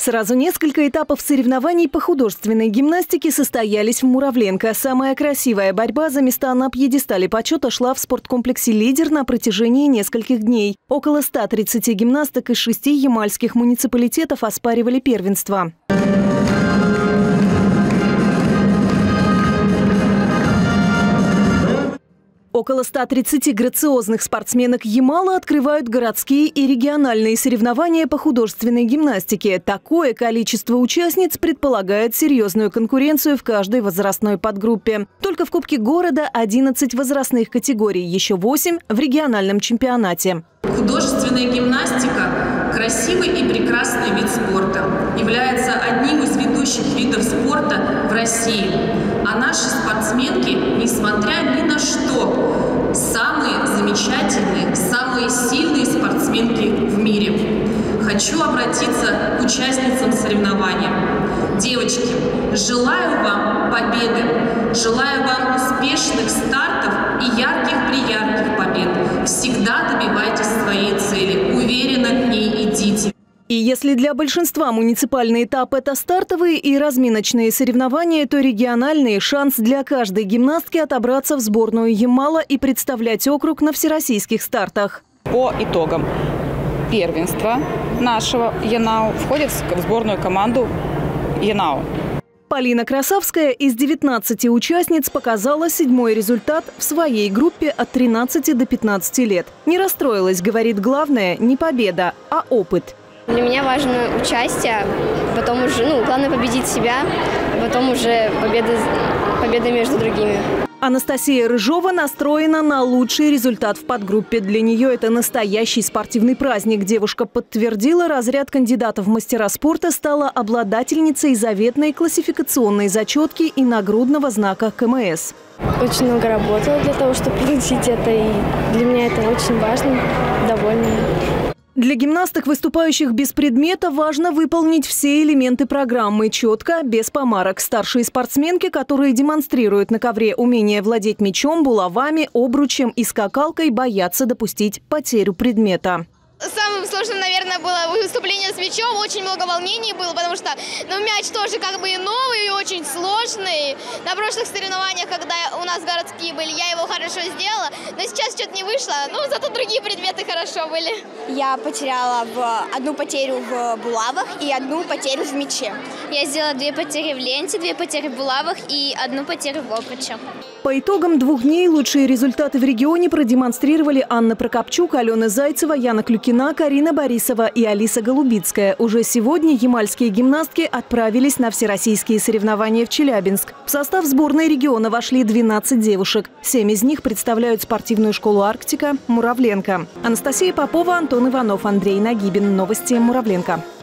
Сразу несколько этапов соревнований по художественной гимнастике состоялись в Муравленко. Самая красивая борьба за места на пьедестале почета шла в спорткомплексе «Лидер» на протяжении нескольких дней. Около 130 гимнасток из 6 ямальских муниципалитетов оспаривали первенство. Около 130 грациозных спортсменок Ямала открывают городские и региональные соревнования по художественной гимнастике. Такое количество участниц предполагает серьезную конкуренцию в каждой возрастной подгруппе. Только в Кубке города 11 возрастных категорий, еще 8 в региональном чемпионате. Художественная гимнастика – красивый и прекрасный вид спорта. Является одним из ведущих видов спорта в России. А наши спортсменки, несмотря ни на что, самые замечательные, самые сильные спортсменки в мире. Хочу обратиться к участницам соревнований. Девочки, желаю вам победы, желаю вам успешных стартов и ярких-приярких побед. Всегда добивайтесь своей цели, уверенно к ней идите. И если для большинства муниципальный этап – это стартовые и разминочные соревнования, то региональный – шанс для каждой гимнастки отобраться в сборную Ямала и представлять округ на всероссийских стартах. По итогам первенства нашего ЯНАУ входит в сборную команду ЯНАУ. Полина Красавская из 19 участниц показала 7-й результат в своей группе от 13 до 15 лет. Не расстроилась, говорит, главное не победа, а опыт. Для меня важно участие, потом уже, главное победить себя, а потом уже победа между другими. Анастасия Рыжова настроена на лучший результат в подгруппе. Для нее это настоящий спортивный праздник. Девушка подтвердила, разряд кандидатов в мастера спорта, стала обладательницей заветной классификационной зачетки и нагрудного знака КМС. Очень много работала для того, чтобы получить это, и для меня это очень важно, довольна. Для гимнасток, выступающих без предмета, важно выполнить все элементы программы четко, без помарок. Старшие спортсменки, которые демонстрируют на ковре умение владеть мячом, булавами, обручем и скакалкой, боятся допустить потерю предмета. Самым сложным, наверное, было выступление с мячом. Очень много волнений было, потому что мяч тоже как бы и новый, и очень сложный. На прошлых соревнованиях, когда у нас городские были, я его хорошо сделала. Но сейчас что-то не вышло, зато другие предметы хорошо были. Я потеряла одну потерю в булавах и одну потерю в мяче. Я сделала 2 потери в ленте, 2 потери в булавах и 1 потерю в обруче. По итогам 2 дней лучшие результаты в регионе продемонстрировали Анна Прокопчук, Алена Зайцева, Яна Клюкина, Карина Борисова и Алиса Голубицкая. Уже сегодня ямальские гимнастки отправились на всероссийские соревнования в Челябинск. В состав сборной региона вошли 12 девушек. 7 из них представляют спортивную школу «Арктика» Муравленко. Анастасия Попова, Антон Иванов, Андрей Нагибин. Новости Муравленко.